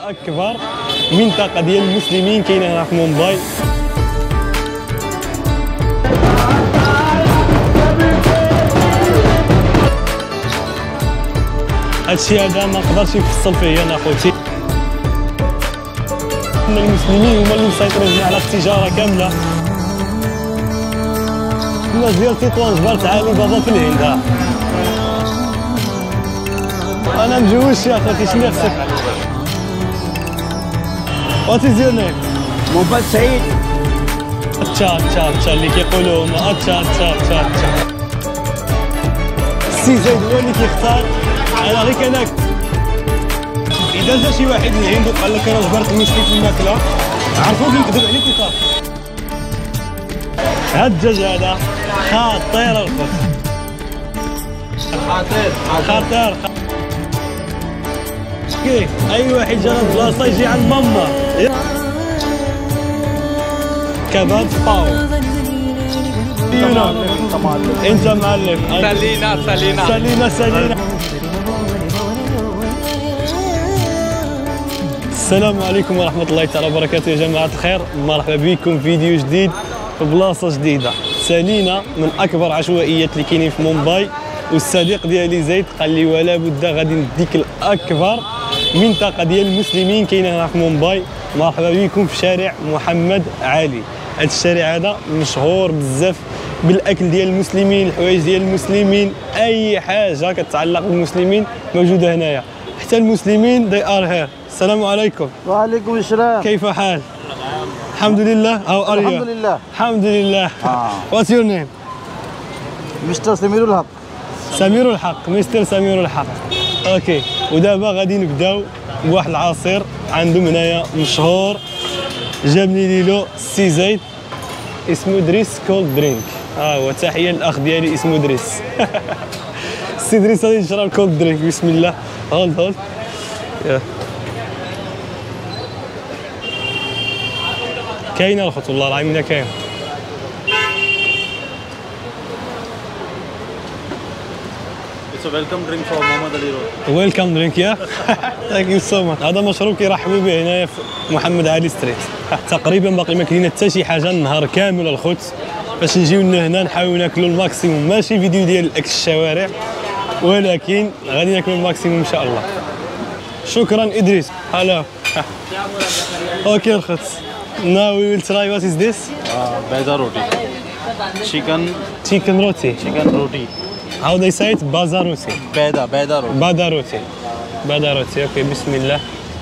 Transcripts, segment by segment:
اكبر منطقه ديال المسلمين كاينه هنا في مومباي. هادشي هذا ما نقدرش نفصل فيه انا خوتي. المسلمين هما اللي مسيطرين على التجاره كامله. الناس ديال تطوان جبرت علي بابا في الهند. انا مجوش يا خوتي. شنو خصك؟ وات از يور نيم؟ مومباي سعيد. تشا اللي كيقولوا هما تشا. السي زيد هو اللي كيختار. انا غير كناكل. اذا جا شي واحد من عنده قال لك انا جبرت المشكل في الماكله عرفوا كيكذب عليك وصافي. هاد الدجاج هذا خطير الخوت. خطير. اي واحد جا لبلاصه يجي عند ماما. كباب باو. انت معلم. سالينا. السلام عليكم ورحمة الله تعالى وبركاته يا جماعة الخير. مرحبا بكم في فيديو جديد في بلاصة جديدة. سالينا من أكبر عشوائيات اللي كاينين في مومباي، والصديق ديالي زيد قال لي ولا بد غادي نديك الأكبر منطقة ديال المسلمين كاينة هنا في مومباي. مرحبا بكم في شارع محمد علي. هذا الشارع هذا مشهور بزاف بالاكل ديال المسلمين، الحوايج ديال المسلمين، اي حاجه كتعلق بالمسلمين موجوده هنايا. حتى المسلمين they are here. السلام عليكم. وعليكم السلام. كيف حال؟ الحمد لله. How are you? الحمد لله. الحمد لله. What's your name? مستر سمير الحق. سمير الحق. مستر سمير الحق. اوكي. ودابا غادي نبداو بواحد العصير عندهم هنايا مشهور جابني ليلو السي زيد، اسمه دريس كولد درينك. هو تحيه للاخ ديالي اسمه دريس. السي دريس غادي نشرب كولد درينك. بسم الله. هولد كاينه الخط والله العظيم كاين. It's a welcome drink for Muhammad Ali Road. ويلكم درينك يا. ثانك يو سو ماتش. هذا مشروب كيرحبوا به هنايا في محمد علي ستريت. تقريبا باقي ما كاينه حتى شي حاجه النهار كامل الخوت باش نجيو هنا نحاولوا ناكلوا الماكسيموم. ماشي فيديو ديال اكل الشوارع، ولكن غادي ناكلوا الماكسيموم ان شاء الله. شكرا ادريس. هلا. اوكي الخوت. Now we will try what is this? Baza roti. Chicken roti. Chicken roti. How they say it? Baza roti. Beda roti. Bada roti. اوكي بسم الله.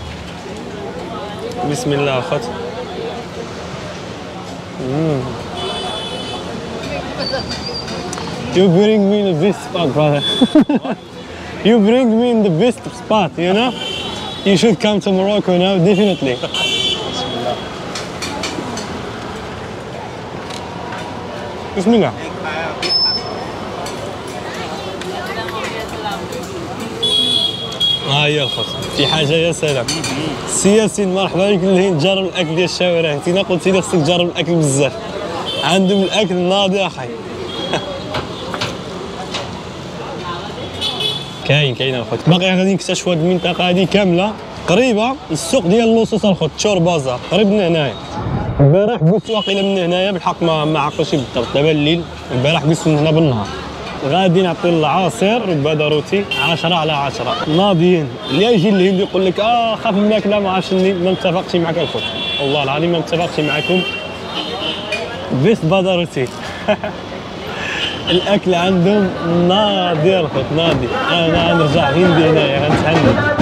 بسم الله الخوت. You bring me in the best spot, brother. You bring me in the best spot, you know? You should come to Morocco now, definitely. بسم الله. هي الخوت. في حاجه يا سلام. السياسيين مرحبا بك للهند. جرب الاكل ديال الشوارع. انت قلتي لي خصك تجرب الاكل بزاف. عندهم الاكل ناضي اخي. كاين الخوت. باقي غادي نكتشفوا هذه المنطقه هذه كامله قريبه للسوق ديال اللصوص الخوت. تشور بازار قريب من هنايا. البارح قلت واقيلا من هنايا بالحق ما عقلتش بالضبط. دابا الليل البارح قلت من هنا بالنهار. غادي نعطي العصير وبدا روتي 10 على 10 ناضيين. اللي يجي الهند يقول لك خاف من الماكله ما عرفتش ما متفقش معك الخوت. والله العظيم ما متفقش معكم. بيست بدا روتي. الاكل عندهم ناضي الخوت ناضي. انا غنرجع هندي هنايا غنتهنى.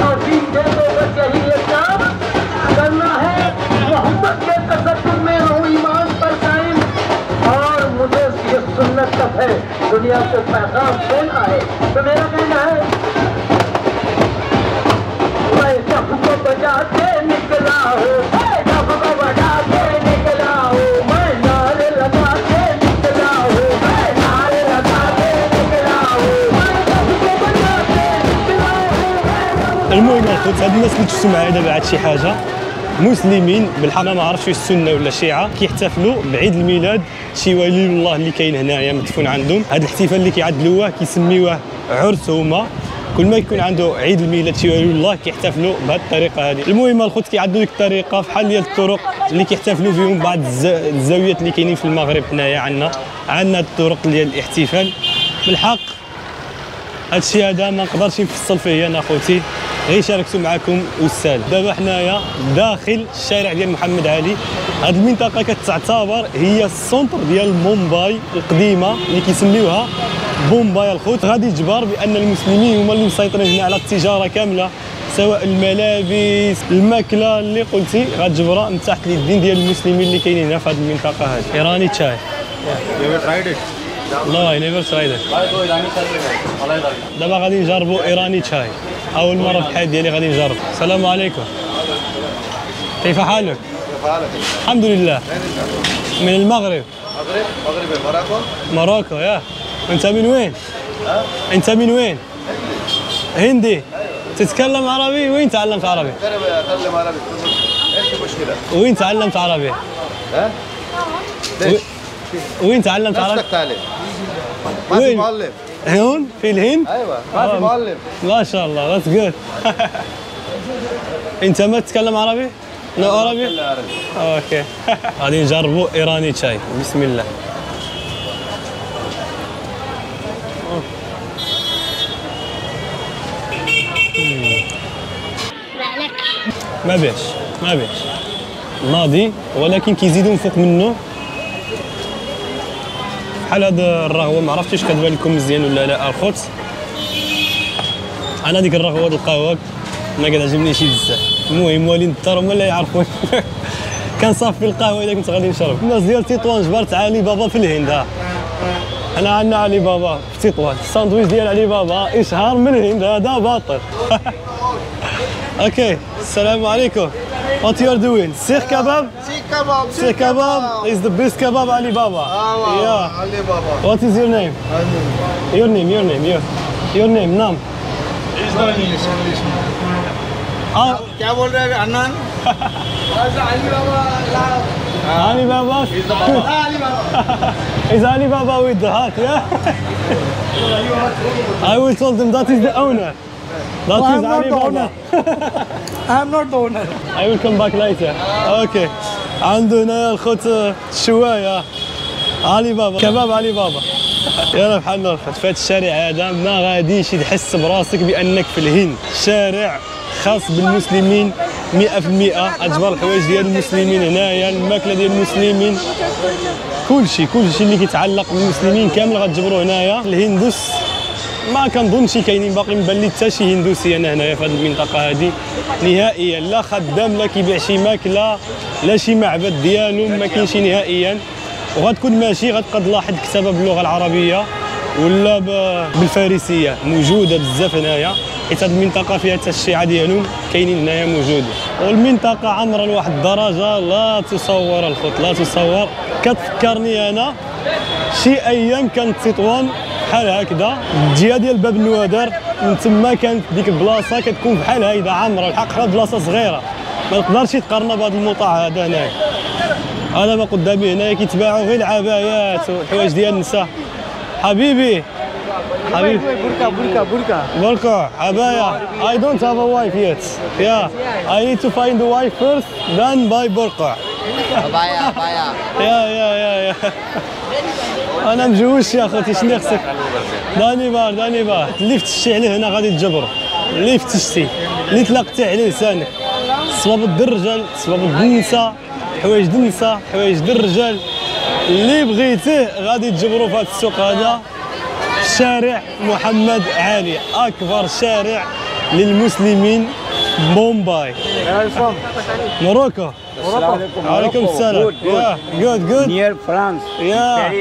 दुनिया को पैगाम देना है तो मेरा कहना है मैं सबको बजा के निकला हूँ, सबको बजा के निकला हूँ, मैं नारे लगा के निकला हूँ, मैं नारे लगा के निकला हूँ, मैं सबको बजा के निकला हूँ. المهم الخوت هاد الناس اللي تشوفوا معايا دابا عاد شي حاجه مسلمين بالحق ما عرفتش واش السنه ولا الشيعه كيحتفلوا بعيد الميلاد شي ولي الله اللي كاين هنايا مدفون عندهم. هذا الاحتفال اللي كيعدلوه كيسميوه عرس هما. كل ما يكون عنده عيد الميلاد شي والو الله كيحتفلوا بهذه الطريقه هذه. المهم الخوت كيعدوا ديك الطريقه بحال ديال الطرق اللي كيحتفلوا فيهم بعض الزاويات اللي كاينين في المغرب. حنايا عندنا الطرق ديال الاحتفال. بالحق هذا الشيء هذا ما نقدرش نفصل فيه انا خوتي، غير شاركتو معكم استاذ. دابا حنايا داخل الشارع ديال محمد علي. هذه المنطقه كتعتبر هي السونتر ديال مومباي القديمه اللي كيسميوها بومباي الخوت. غادي تجبر بان المسلمين هما اللي مسيطرين هنا على التجاره كامله، سواء الملابس الماكله اللي قلتي غتجبرها من تحت اليدين ديال المسلمين اللي كاينين هنا في هذه المنطقه هذه. ايراني تشاي. You ever tried it? لا نيفر ترايد. دابا غادي نجربوا ايراني تشاي، اول مره في الحياه ديالي غادي نجرب. السلام عليكم، كيف حالك؟ الحمد لله. من المغرب. مراكو يا. انت من وين؟ انت من وين؟ هندي. تتكلم عربي؟ وين تعلمت عربي؟ اتكلم عربي. ايش المشكله؟ وين تعلمت عربي؟ ها؟ ليش؟ وين تعلمت عربي؟ نفسك تعلم. ما في وين؟ معلم. هون في الهند؟ ايوه ما في معلم. ما شاء الله، ذاتس جود. انت ما تتكلم عربي؟ لا عربي؟ لا عربي. اوكي. غادي نجربوا ايراني شاي. بسم الله. ما بيش ناضي، ولكن كيزيدوا من فوق منه بحال هذا الرغوه. ما عرفتش كتبان لكم مزيان ولا لا الخوت. انا ديك الرغوه د القهوه ما كتعجبني شي بزاف. المهم والدين الدار هما اللي يعرفون. كنصافي القهوه اذا كنت غادي نشرب. الناس ديال تطوان جبرت علي بابا في الهند. انا عندنا علي بابا في تطوان. الساندويتش ديال علي بابا اشهار من الهند، هذا باطل. اوكي السلام عليكم. What you are doing? Sikh kebab? Sikh kebab is the best kebab Ali Baba. Yeah. علي بابا. What is your name? Your name. Nam. क्या बोल रहे हैं अनन? علي بابا. Ali Baba. علي بابا. Is Ali Baba with the hat? Yeah. I will tell them that is the owner. That is Ali Baba. I am not the owner. I will come back later. Okay. عندنا الخوت الشوايه علي بابا، كباب علي بابا. يلا بحالنا الخوت في هذا الشارع هذا ما غاديش تحس براسك بانك في الهند. شارع خاص بالمسلمين 100%. اجبر الحوايج ديال المسلمين هنايا، الماكله ديال المسلمين، كلشي اللي كيتعلق بالمسلمين كامل غتجبروه هنايا. الهندوس ما كنظنش كاينين باقي مبان لي حتى شي هندوسي انا هنايا في هذه المنطقه هذه نهائيا. لا خدام لا كيبيع شي ماكله لا شي معبد ديالو، ما كاينش نهائيا. وغتكون ماشي غتبقى تلاحظ كتابه باللغه العربيه ولا بالفارسيه موجوده بزاف هنايا، حيت هذه المنطقه فيها حتى الشيعه ديالهم كاينين هنايا موجودين. والمنطقه عامره لواحد الدرجه لا تصور الخط، لا تصور. كتفكرني انا شي ايام كانت تطوان بحال هكذا، الجهه ديال باب النوادر من تما كانت ديك البلاصه كتكون بحال هكذا عامره. الحق حنا بلاصه صغيره ما نقدرش تقارنها بهذا المطاع هذا هنايا. انا ما قدامي هنايا كيتباعوا غير العبايات والحوايج ديال النساء. حبيبي بركة عباية. I don't have a wife yet. Yeah. I need to find a wife first, then buy برقع. عباية. يا انا مجوش يا اخوتي. شنو خصك؟ داني بار اللي فتشتي عليه هنا غادي تجبره. اللي فتشتي اللي تلاقتي عليه لسانك، صواب د الرجال صواب د النساء، حوايج د النساء حوايج د الرجال، اللي بغيتيه غادي تجبرو في هذا السوق هذا. شارع محمد علي اكبر شارع للمسلمين مومباي. موروكو. وعليكم السلام. يا جود Near France. يا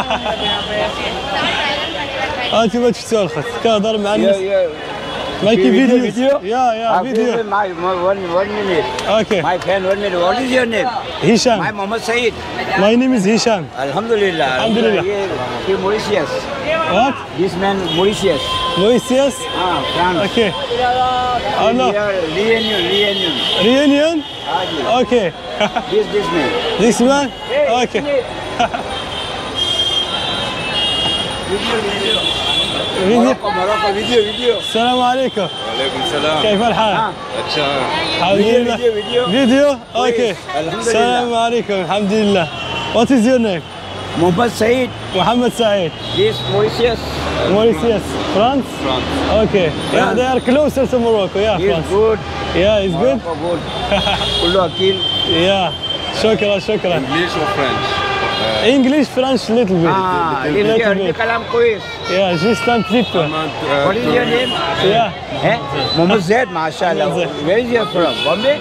انت ما شفتوا الخط كهضر مع الناس. مايكي فيديو. يا فيديو. One minute. اوكي. My friend, 1 minute. What is your name? My هشام. Mohammed Saeed. My name is هشام. Alhamdulillah. Alhamdulillah. He Mauritius. What? This man Mauritius. Mauritius. France. Okay. Hello. Reunion. Reunion. Okay. This man. This man. Okay. Morocco, video. السلام عليكم. وعليكم السلام. كيف الحال؟ अच्छा الحمد لله. فيديو؟ اوكي. الحمد لله. السلام عليكم. الحمد لله. What is your name? Mohammed Saeed. محمد سعيد. This Mauritius. Mauritius. France? France. Okay. Yeah, they are closer to Morocco. Yeah, He's France. good. Yeah, it's good. Morocco good. كله أكيل. Yeah. شكرا شكرا. English or French? English, French, little bit. little bit. كلام كويس. Yeah, just un petit peu. What is your name? Yeah. Eh? Mohammed Zaid, mashallah. Mohammed Zaid. Where is you from? Bombay?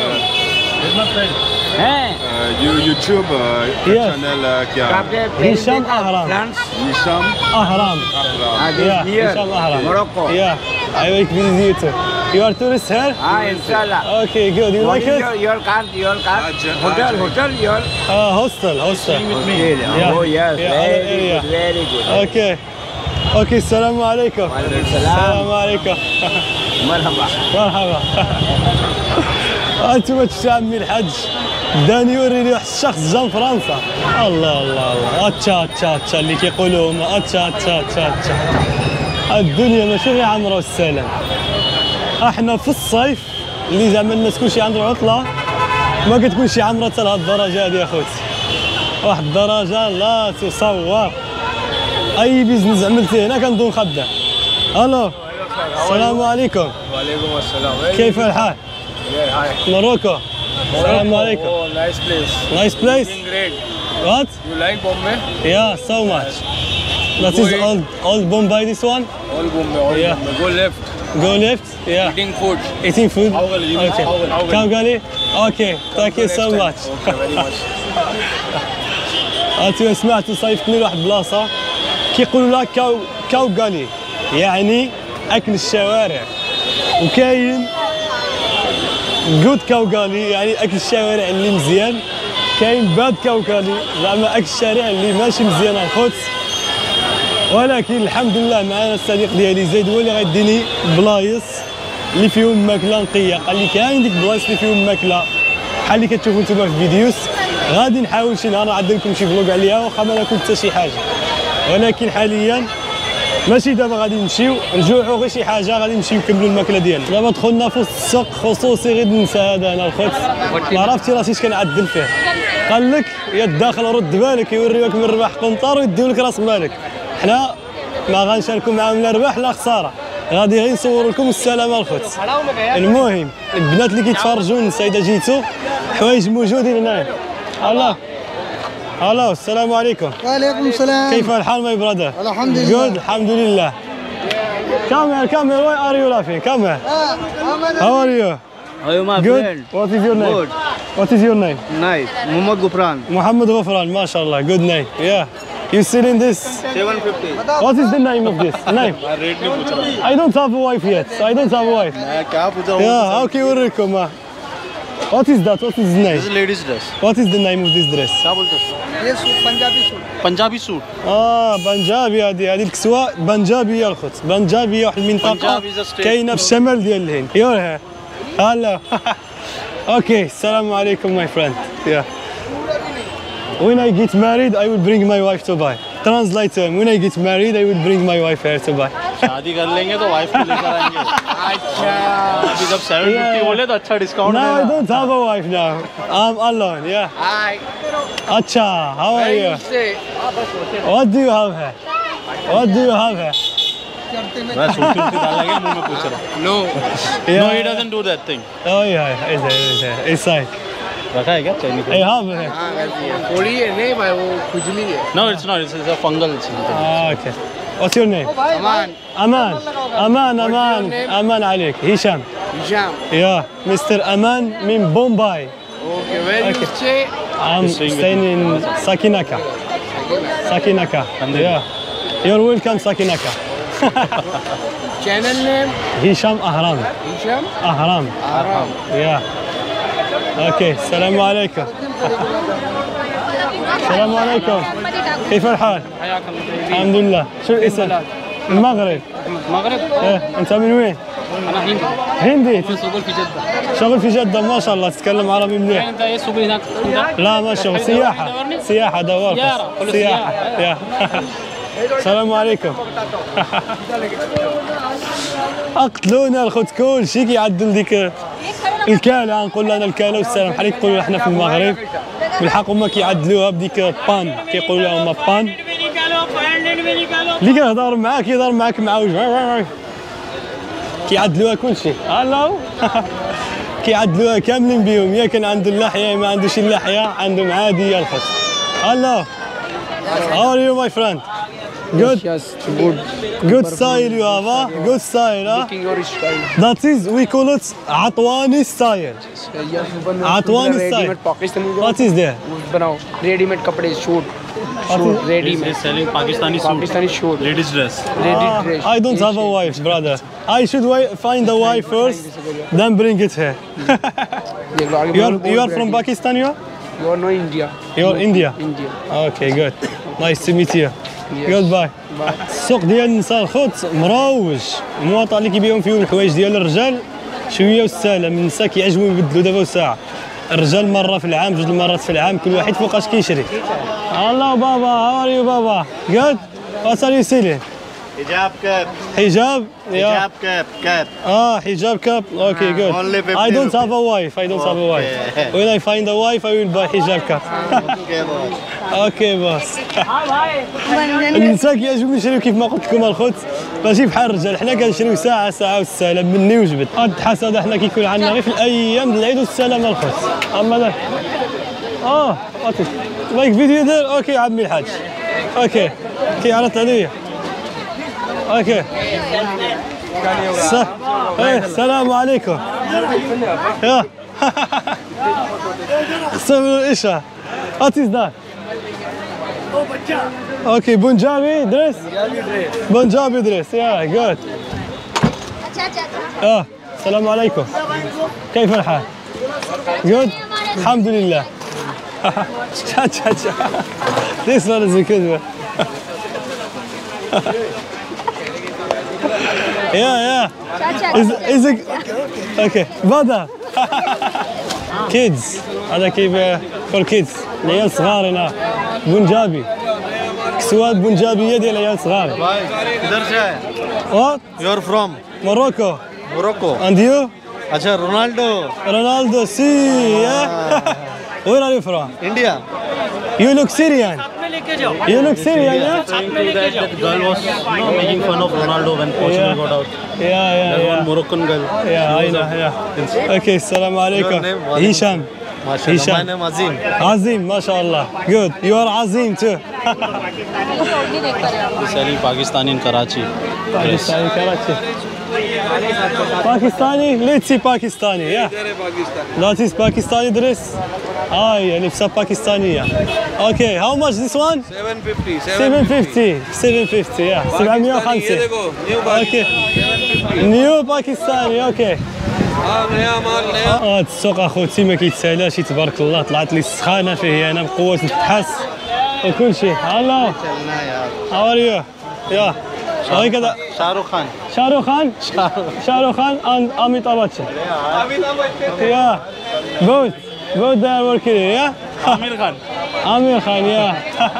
Eh? YouTube Yes. channel क्या? Hisham Ahram. France. Hisham Ahram. This Yeah, near Hisham Ahram. Morocco. Yeah, I will visit you too. You are tourist here? Inshallah. Okay, good. You What like is it? your card? Hotel, your. Hostel. Yeah. Yeah. Oh yes, Yeah, very other area. good, very good. Okay. Okay, السلام عليكم. وعليكم السلام. السلام عليكم. مرحبا. مرحبا. انتم تشامي الحج داني يوريني واحد الشخص جا من فرنسا. الله الله الله. اتشا اللي كيقولوا هما اتشا. الدنيا ماشي غير عمره والسلام. احنا في الصيف اللي زعما الناس كلشي عنده عطله ما كتكونش عامره حتى لهاد الدرجه هادي اخوتي. واحد الدرجه لا تصور. اي بيزنس عملتيه هنا كنظن خدام. الو السلام عليكم. وعليكم السلام. كيف الحال؟ Morocco. السلام عليكم. Oh, nice place. Nice place. Great. What? You like Bombay? Yeah, so much. That is old Bombay. This one. All Bombay. Yeah. Bombay. Go left. Go left. Yeah. Eating food. Eating food. Howgali, you mean Okay. Howgali. Kawgali. Okay. Thank you so much. Okay, very much. انتم سمعتوا صيفطني لواحد البلاصه كيقولوا لها كاوغالي يعني اكل الشوارع، وكاين جود كاوغالي يعني اكل الشوارع اللي مزيان، كاين باد كاوغالي زعما اكل الشارع اللي ماشي مزيان الخوت. ولكن الحمد لله معنا الصديق ديالي زيد هو اللي غيديني بلايص اللي فيهم ماكله نقيه. قال لي كاين ديك البلايص اللي فيهم ماكله بحال اللي كتشوفوا نتوما في الفيديوز. غادي نحاول شي نهار نعد لكم شي فلوق عليها واخا ما ناكل حتى شي حاجه، ولكن حاليا ماشي دابا غادي نمشيو نجوعوا غير شي حاجه، غادي نمشيو نكملوا الماكله ديالنا. دابا دخلنا في وسط السوق خصوصي غير ننسى هذا انا الخوت ما عرفتي راسي اش كنعدل فيه. قال لك يا الداخل رد بالك يوريوك من الربح قنطار ويديو لك راس مالك. حنا ما غنشاركوا معاهم لا ربح لا خساره، غادي غير نصور لكم السلامه الخوت. المهم البنات اللي كيتفرجوا النساء اذا جيتوا حوايج موجودين هنايا. الو السلام عليكم. وعليكم السلام. كيف الحال ماي برادر؟ الحمد لله. Good, الحمد لله. Come here, why are you laughing? Come here. How are you? How are you, my Good. friend? What is your name? Good. What is your name? Nice. Muhammad Gufran. Muhammad Ghufran, mashallah, good name. Yeah. You selling this? 750. What is the name of this? Name? I don't have a wife yet. I don't have a wife. क्या पूछा हूँ? Yeah, okay, يوريكم. What is that? What is the name? This is ladies dress. What is the name of this dress? क्या बोलते हो? ये suit Punjabi suit Punjabi suit. بنجابي هذه الكسوة بنجابية الخت، بنجابية واحد المنطقة بنجاب is a state. كاينة في الشمال ديال الهند. يور هلا. اوكي السلام عليكم my friend. Yeah. When I get married I will bring my wife to buy. Translate to him. When I get married I will bring my wife here to buy. शादी कर लेंगे तो वाइफ को लेकर आएंगे. अच्छा. अभी जब 750 बोले तो अच्छा डिस्काउंट No, I देना. don't have a wife now. I'm alone. Yeah. Hi. Acha, how are you? Say. What do you have here? What do you have here? मैं सूट डाल लगे मुंह में पूछ रहा हूँ. No. No, he doesn't do that thing. Oh yeah, is there. Inside. रखा है क्या Chinese? I have it here. थोड़ी है नहीं भाई वो खुजली है. No, it's not. It's a fungal something. Okay. What's your name? Aman. Aman عليك. هشام. Hisham. Yeah, Mr. Aman من بومباي. Okay, where you stay? I'm staying with staying in Sakinaka. Yeah. You're welcome Sakinaka. Channel name? هشام أهرام. Hisham. أهرام. Aram. Yeah. Okay. السلام عليكم. السلام عليكم. كيف الحال؟ الحمد لله. شو الاسم؟ المغرب. المغرب. ايه انت من وين؟ أنا هندي. هندي. شغل في جدة. شغل في جدة ما شاء الله تتكلم عربي مليح. أنت إيه سوق هناك؟ لا ما شغل سياحة. سياحة دوار. زيارة. كله سياحة. يا. السلام عليكم. اقتلونا الخوت كلشي كيعدل ديك الكاله، نقول انا الكاله والسلام بحال يقولوا احنا في المغرب، بالحق هما كيعدلوها بديك بان، كيقولوا لها هما بان. اللي كيهضر معاك يهضر معاك معوج، كيعدلوها كلشي. الو كيعدلوها كاملين بهم، يا كان عنده اللحيه يا ما عندوش اللحيه، عندهم عاديه الخوت. الو how are you my friend? Good. Yes, good. Good style you have, huh? Good style, huh? Looking your style. That is, we call it Atwani style. Atwani style. Ready-made Pakistani. What is there? बनाओ ready-made कपड़े shoot. Shoot He's ready-made. selling Pakistani suit. Pakistani shoot. Ladies dress. Ready dress. I don't have a wife, brother. I should find a wife first, then bring it here. देख लो आगे You are from Pakistan, you are? You are no India. You are India? India. Okay, good. Nice to meet you. Goodbye. السوق ديال النساء الخوت مروج، المواطن اللي كيبيعوا فيهم الحوايج ديال الرجال شويه والسهله، من النساء كيعجبهم يبدلوا دابا وساعه. الرجال مره في العام، جوج المرات في العام، كل واحد فوقاش كيشري. الله بابا، how are you بابا؟ Good. What are you selling? Hijab cap. حجاب؟ Hijab cap. Cap. حجاب كاب. Okay, good. Only 50 I don't have a wife. I don't have a wife. Okay. When I find a wife, I will buy حجاب كاب. Okay, boss. اوكي باص. النساء كيعجبهم يشريو كيف ما قلت لكم الخوت، ماشي بحال الرجال، حنا كنشريو ساعه ساعه والسلام مني وجبد. هاد الحس هذا حنا كيكون عندنا غير في الايام ديال العيد والسلام الخوت. اما ذاك اوكي لايك فيديو دير اوكي عمي الحاج. اوكي كيعرض عليا. اوكي السلام عليكم. يا خصنا ايش What is that? Okay, Punjabi dress? Punjabi dress, yeah, good. السلام عليكم. كيف الحال؟ Good? الحمد لله. This one is a good one. Yeah. Is it? Okay, Bada. Kids. هذا كيف for kids. العيال صغار هنا. بنجابي. كسوات بنجابية ديال العيال صغار. किधर से है? What? You're from Morocco. Morocco. And you? अच्छा Ronaldo. Ronaldo, see, yeah? Where are you from? India. You look Syrian. You look Syrian, yeah? That girl was making fun of Ronaldo when Portugal got out. Yeah. One Moroccan girl. Yeah, I know, yeah. Okay, السلام عليكم. Your name, what is هشام. MashaAllah. My name Azim. Azim, mashallah. Good. You are Azim too. He's selling Pakistani in Karachi. Pakistani, Karachi. Pakistani, let's see Pakistani, yeah. That is Pakistani dress. يعني لبسة باكستانية. Okay, how much this one? 750. 750, yeah. 750. Okay. New Pakistani, okay. هاد السوق اخوتي ما كيتسالاش تبارك الله، طلعت لي السخانه فيه انا بقوه التحس وكل شيء. هلا how are you? يا هكذا شاروخ خان and Amitabh Bachchan. Yeah. Both they are working here, yeah? Amir Khan, yeah.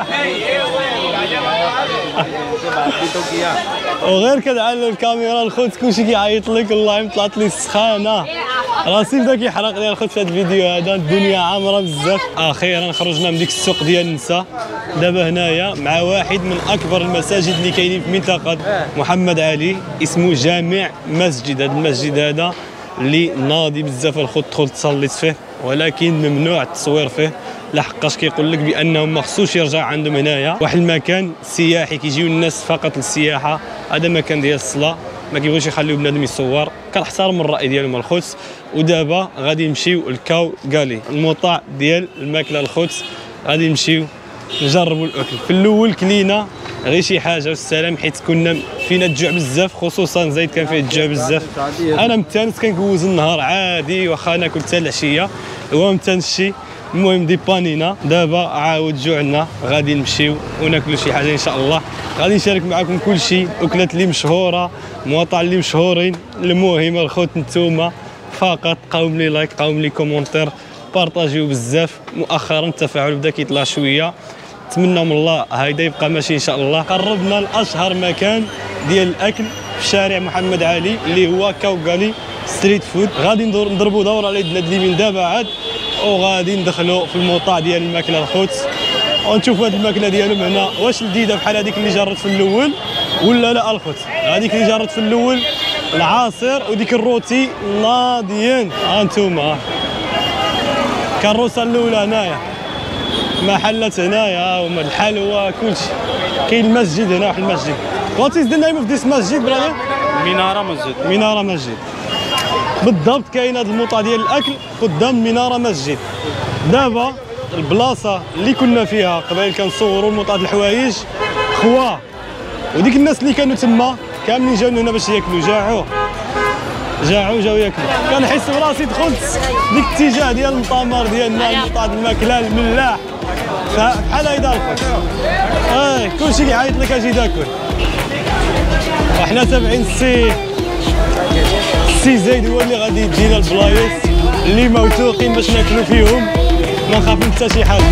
وغير كذا على الكاميرا الخوت كلشي كيعيط لك، والله طلعت لي السخانه، راسي بدا كيحرق لي الخوت في هذا الفيديو هذا، الدنيا عامره بزاف. اخيرا خرجنا من ديك السوق ديال النساء، دابا هنايا مع واحد من اكبر المساجد اللي كاينين في منطقه محمد علي، اسمه جامع مسجد. هذا المسجد هذا اللي ناضي بزاف الخوت، تدخل تصليت فيه، ولكن ممنوع التصوير فيه، لحقاش كيقول لك بانهم ما خصوش يرجع عندهم هنايا واحد المكان سياحي كيجيو الناس فقط للسياحه. هذا مكان ديال الصلاه، ما كيبغيوش يخليو بنادم يصور، كنحترم الراي ديالهم الخوت. ودابا غادي نمشيو الكاو كالي، المطاع ديال الماكله الخوت، غادي نمشيو نجربوا الاكل. في الاول كلينا غير شي حاجه والسلام، حيت كنا فينا الجوع بزاف، خصوصا زايد كان فيه الجوع بزاف. انا متانس كنكوز النهار عادي، واخا ناكل حتى العشيه، هو متانس شي. المهم دي بانينا، دابا عاود جوعنا، غادي نمشيو وناكلوا شي حاجه ان شاء الله. غادي نشارك معكم كل شيء، اكلات اللي مشهوره، مواطن اللي مشهورين. المهم الخوت نتوما فقط قاوم لي لايك، قاوم لي كومونتير، بارطاجيو بزاف. مؤخرا التفاعل بدا كيطلع شويه، نتمنى من الله هيدا يبقى ماشي ان شاء الله. قربنا لاشهر مكان ديال الاكل في شارع محمد علي اللي هو كاوغالي ستريت فود. غادي نضربوا دوره على يدنا اليمين دابا عاد، وغادي ندخلوا في الموطا ديال الماكله الخوت ونشوفوا هذه الماكله ديالهم هنا واش لذيذه بحال هذيك اللي جربت في الاول ولا لا. الخوت هذيك اللي جربت في الاول العاصر وديك الروتي ناضيين. ها انتوما كالروسه الاولى هنايا، محلات هنايا وما الحلوى كلشي. كاين المسجد هنا، واحد المسجد. What is the name of this masjid brother؟ منارة مسجد. منارة مسجد بالضبط. كاين هذا الموطا ديال الاكل قدام منارة مسجد. دابا البلاصه اللي كنا فيها قبل كنصوروا الموطا د الحوايج خوا، وديك الناس اللي كانوا تما كاملين جاو هنا باش ياكلوا، جاعوا جاو ياكلوا. كنحس براسي دخلت ديك الاتجاه ديال المطامر ديالنا، الموطا د الماكله الملاح بحال هيدا الخوت. كلشي كيعيط لك اجي تاكل. وحنا تابعين السي زيد هو اللي غادي يدينا البلايص اللي موثوقين باش ناكلوا فيهم، ما نخافوا حتى شي حاجه.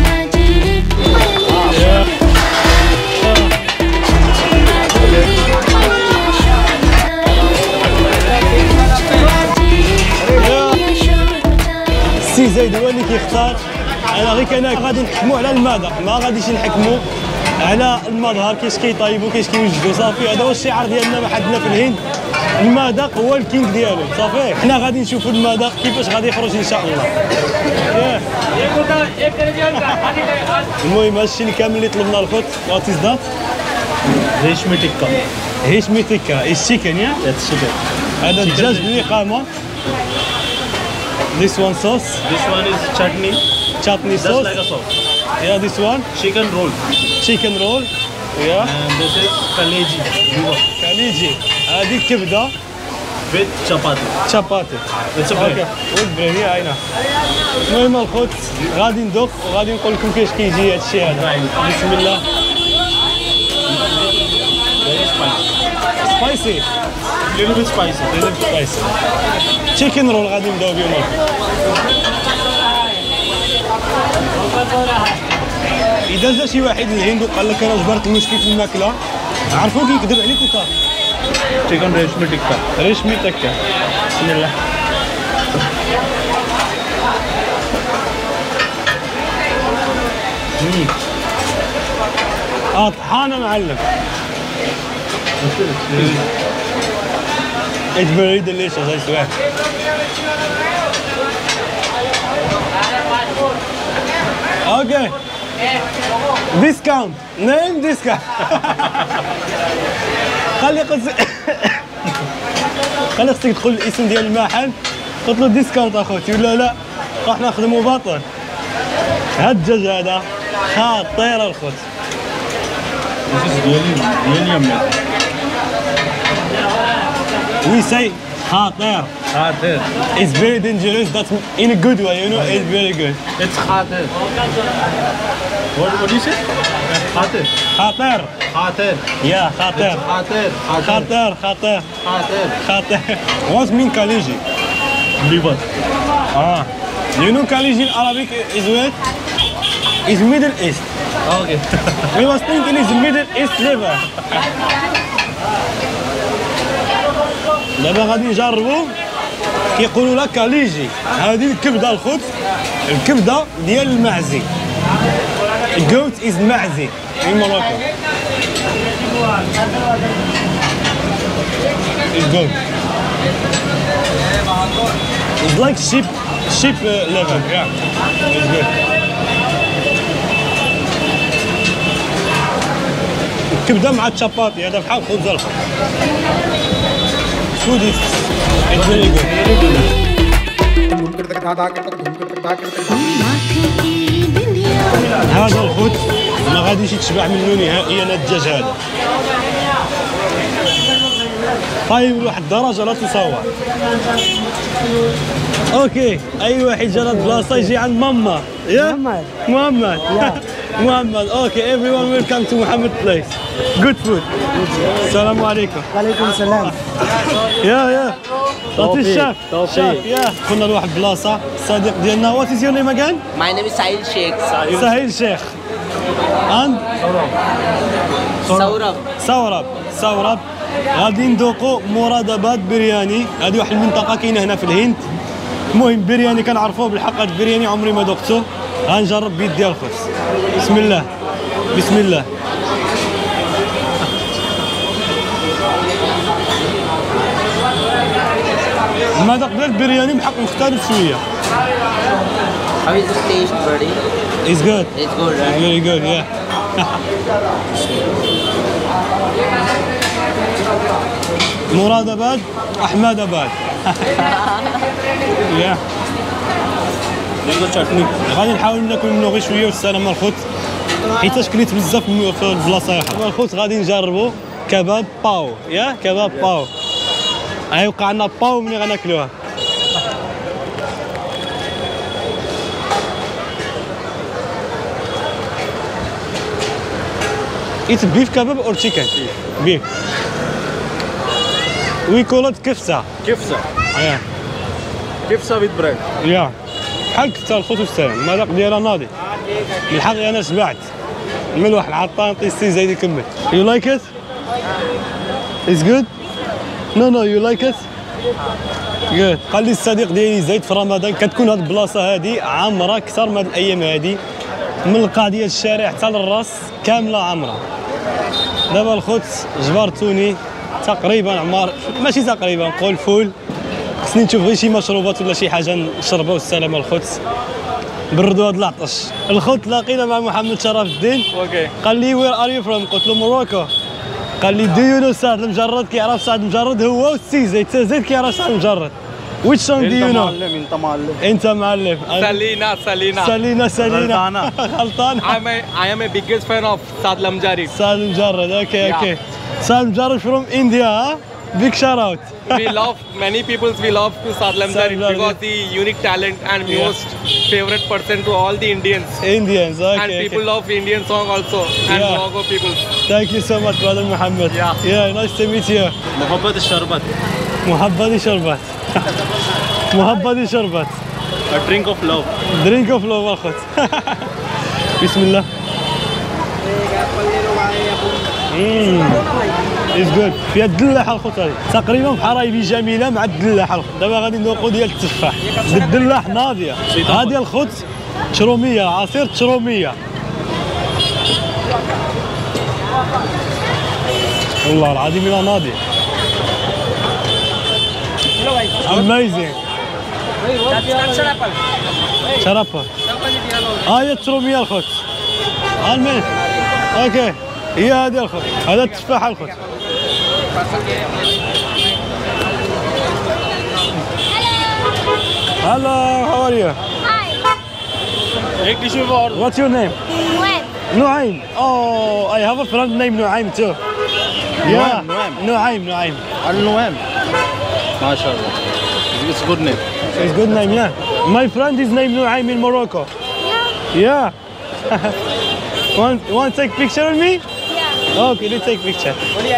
السي زيد هو اللي كيختار. انا غير كان غادي نحكموا على المذاق، ما غاديش نحكموا على المظهر كيفاش كيطيبوا كيفاش كيوجدوا. صافي هذا هو الشعار ديالنا ما حدنا في الهند، المذاق هو الكينغ ديالو. صافي حنا غادي نشوفوا المذاق كيفاش غادي يخرج ان شاء الله. المهم هادشي اللي كامل اللي طلبنا الخوت. وات از ذات؟ ريشمي تكا. هيشمي تكا is chicken yeah؟ That's chicken. هذا الدجاج بالإقامة. This one sauce. This one is chutney. Chutney Just sauce. like a sauce. Yeah, this one. Chicken roll. Chicken roll. Yeah. And this is kaleji. كاليجي. هذه كبدة. With chapati. شاباتي. It's a bread. ويد بريد يا عينا. المهم الخوت غادي ندوق وغادي نقول لكم كيفاش كيجي هذا الشيء هذا. بسم الله. Very spicy. سبايسي. Little bit spicy. سبايسي. تشيكن رول غادي نبداو بهم. إذا جا شي واحد للهند وقال لك أنا جبرت المشكل في الماكلة، عرفوا كيكذب عليك وصافي. Chicken reshmi tikka. ريشمي تكا. بسم الله. طحانة معلم. It's very delicious, I swear. Okay. Discount. Name discount. خلي خصك تدخل الاسم ديال المحل قلت له ديسكاونت اخوتي ولا لا راح نخدموا باطل. هاد الدجاج هذا خطير الخوت. This is really amazing. We say خطير. Khatir. It's very dangerous. That's in a good way, you know. It's very good. It's khatir. What do you say? Khatir. خطير. Khatir. Yeah, خطير. Khatir. خطير خطير Khatir. خطير. What's mean Kaliji? Liver. You know Kaliji in Arabic is what? Is Middle East. Okay. We was thinking it's Middle East liver. دابا غادي نجربوا كيقولوا لك كاليجي. هذه الكبده الخبز، الكبده ديال المعزي. الجوت از معزي في موروكو. الجوت It's like sheep liver. Yeah, it's good. الكبده مع الشاباتي هذا بحال خبز الخبز. Food is it's really good. هذا الخبز ما غاديش يتشبع منه نهائيا الدجاج هذا. طيب لواحد الدرجه لا تصور. اوكي اي واحد جا لهاد يجي عند ماما. يا محمد محمد. اوكي everyone welcome to Muhammad place. Good food. السلام عليكم. وعليكم السلام. يا طوفيق الشاف يا كنا لواحد البلاصه الصديق ديالنا. وات از يور نيم اجين؟ My name is Sahil Sheikh. سهيل شيخ. and ثورب غادي ندوقوا مرادبات برياني. هذه واحد المنطقه كاينه هنا في الهند. المهم برياني كنعرفوه بالحق، هذا البرياني عمري ما ذقته. غنجرب بيدي الخبز. بسم الله بسم الله. المذاق ديال البرياني بحق مختلف شويه. How is the taste, buddy? It's good. It's good, right? Very good, yeah. مرادباد أحمداباد. Yeah. غادي نحاول ناكل منه غير شويه والسلامه الخوت، حيتاش كليت بزاف في البلاصه الخوت. غادي نجربوا كباب باو. يا كباب باو. غيوقع لنا باو ملي غناكلوها. It's beef kebab or chicken? Beef. We call it kifsa. Kifsa. Yeah. Kifsa with bread. Yeah. بحال كفته الخوت والسلام. المذاق ديالها ناضي. بالحق انا شبعت. الملوح العطان طيستي زايد يكمل. You like it? It's good? No, you like it? Good. قال لي الصديق ديالي زايد في رمضان كتكون هاد البلاصه هادي عامره اكثر من هاد الايام هادي، من القاع ديال الشارع حتى للراس كامله عامره. دابا الخوت جبرتوني تقريبا عمار، ماشي تقريبا نقول فول. خصني نشوف غير شي مشروبات ولا شي حاجه نشربها والسلامه الخوت، بردوا هاد العطش. الخوت لاقينا مع محمد شرف الدين. اوكي. قال لي وير ار يو فروم؟ قلت له موروكو. قال لي دو يو نو سعد المجرد؟ كيعرف سعد المجرد هو والسي زيد، زيد كيعرف سعد المجرد. which song do you know؟ انت معلم. سالينا غلطان. I am a biggest fan of Saad Lamjari. سعد المجرد. اوكي. سعد المجرد from India. Big shout out. We love many people. We love to Saad Lamjari because the unique talent and most favorite person to all the Indians. Okay. And people love Indian song also and Morocco people. Thank you so much brother Muhammad. Yeah, nice to meet you. محبة الشربات. محبة شربات. A drink of love. Drink of love الخوت. بسم الله. It's good. فيها الدلاحة الخوت هذه. تقريبا بحال راهي جميلة مع الدلاحة الخوت. دابا غادي نذوقوا ديال التفاح. الدلاح ناضية. هذه الخوت تشرومية، عصير تشرومية. والله العظيم إلا ناضية. Amazing. شرابة. هي الترومية الخوت. المهم. اوكي. هي هذه الخوت. هذا التفاح الخوت. Hello, how are you? Hi. What's your name? Nuaim. Oh, I have a friend named Nuaim too. Yeah. Nuaim. Al-Nuaim. MashaAllah. It's good name. It's good name, yeah. My friend is named Nuaim in Morocco. Yeah. want to take picture with me? Yeah. Okay, let's take picture.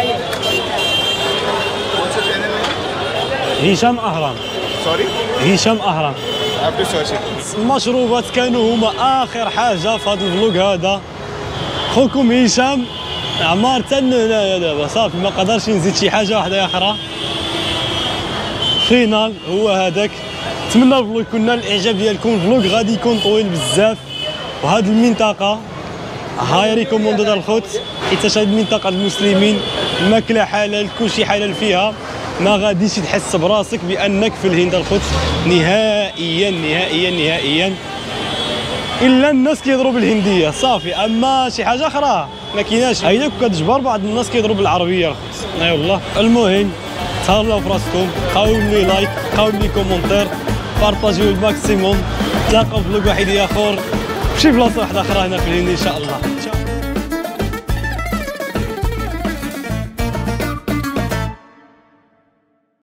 هشام أهرام. Sorry? هشام أهرام. I have to search it. المشروبات كانوا هما آخر حاجة في هذا الفلوق هذا. خوكم هشام عمار تن هنايا دابا صافي ما قدرش نزيد شي حاجة واحدة أخرى. فينال هو هذاك. نتمنى الفلوق يكون نال الإعجاب ديالكم. الفلوق غادي يكون طويل بزاف، وهذه المنطقة هاي ريكوموندو ديال الخوت، حيت هذه المنطقة المسلمين، الماكلة حلال، كلشي حلال فيها. ما غاديش تحس براسك بانك في الهند الخوت نهائيا الا الناس كيهضروا بالهنديه صافي، اما شي حاجه اخرى ما كايناش. هيداك كتجبر بعض الناس كيهضروا بالعربيه الخوت. اي والله. المهم تهلاو في راسكم، قاولوا لي لايك، قاولوا لي كومونتير، بارطاجيو الماكسيموم. تلاقاو في فلوق واحد اخر في شي بلاصه واحده اخرى هنا في الهند ان شاء الله.